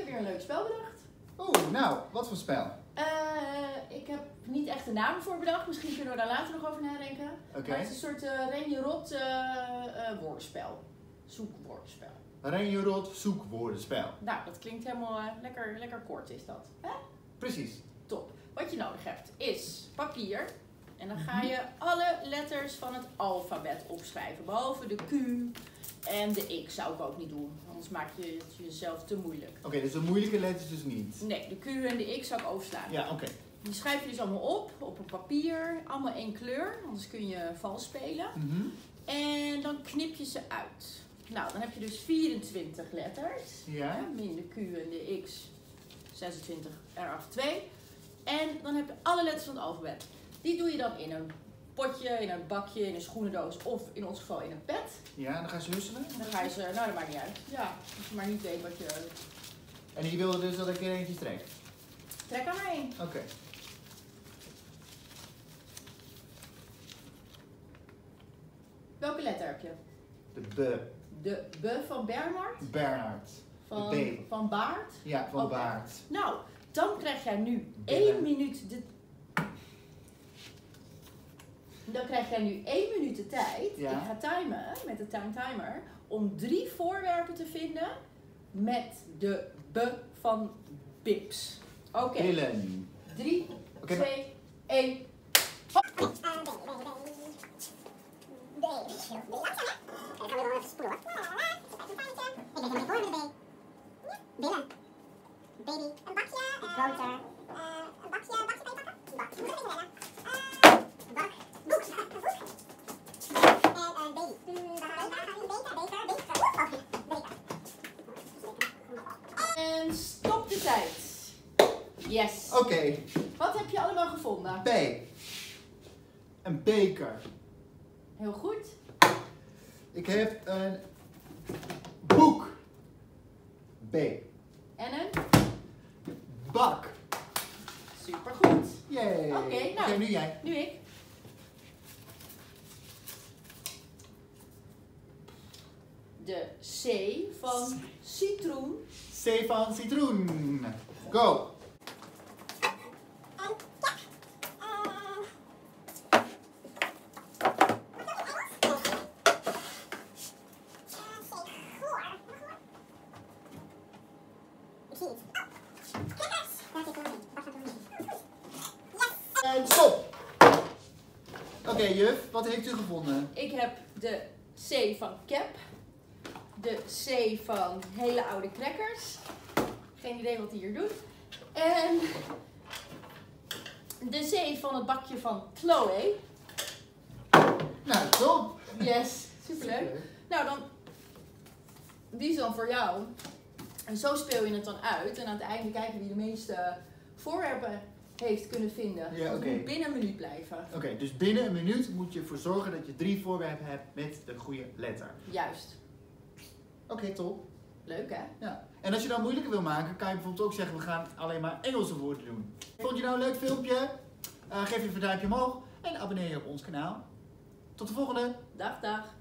weer een leuk spel bedacht. Oeh, nou, wat voor spel? Ik heb niet echt een naam voor bedacht. Misschien kunnen we daar later nog over nadenken. Oké. Maar het is een soort Ren-je-rot woordenspel. Zoekwoordenspel. Ren-je-rot zoekwoordenspel. Nou, dat klinkt helemaal lekker kort is dat. Hè? Precies. Top. Wat je nodig hebt is papier. En dan ga je alle letters van het alfabet opschrijven. Behalve de Q en de X zou ik ook niet doen. Anders maak je het jezelf te moeilijk. Oké, dus de moeilijke letters dus niet. Nee, de Q en de X zou ik overslaan. Ja, oké. Die schrijf je dus allemaal op een papier. Allemaal één kleur, anders kun je vals spelen. En dan knip je ze uit. Nou, dan heb je dus 24 letters. Ja. Min de Q en de X, 26, eraf 2. En dan heb je alle letters van het alfabet. Die doe je dan in een potje, in een bakje, in een schoenendoos of in ons geval in een pet. Ja, dan ga je ze husselen? Dan ga je ze, nou dat maakt niet uit. Ja, als je maar niet weet wat je... En je wilde dus dat ik er eentje trek? Trek er maar één. Oké. Welke letter heb je? De B. De B van Bernhard? Bernhard. Van, De B. van Baard? Ja, van Oké. Baard. Nou, dan krijg jij nu Billen. 1 minuut de... Dan krijg jij nu 1 minuut de tijd. Ja. Ik ga timen met de timer om 3 voorwerpen te vinden met de B van Bips. Oké. Billen. 3, Oké, 2, 1. Billen. Baby. Een bakje. Groter. Een bakje. Bakje bij pakken. Bak. Moet ik willen. Bak. Boek. En een baby. Beker. En stop de tijd. Yes. Oké. Wat heb je allemaal gevonden? B. Een beker. Heel goed. Ik heb een boek. B. En een? Bak. Supergoed. Yay. Oké, nou. Oké, nu jij. Nu ik. De C van citroen. C van citroen. Go. En stop. Oké, juf, wat heeft u gevonden? Ik heb de C van cap. De C van hele oude crackers. Geen idee wat hij hier doet. En de C van het bakje van Chloe. Nou, top. Yes, superleuk. Nou, dan, die is dan voor jou. En zo speel je het dan uit. En aan het einde kijken wie de meeste voorwerpen heeft kunnen vinden. Ja, Dat oké. moet binnen een minuut blijven. Oké, dus binnen een minuut moet je ervoor zorgen dat je 3 voorwerpen hebt met de goede letter. Juist. Oké, top. Leuk hè? Ja. En als je dan moeilijker wil maken, kan je bijvoorbeeld ook zeggen, we gaan alleen maar Engelse woorden doen. Vond je nou een leuk filmpje? Geef even een duimpje omhoog en abonneer je op ons kanaal. Tot de volgende! Dag dag.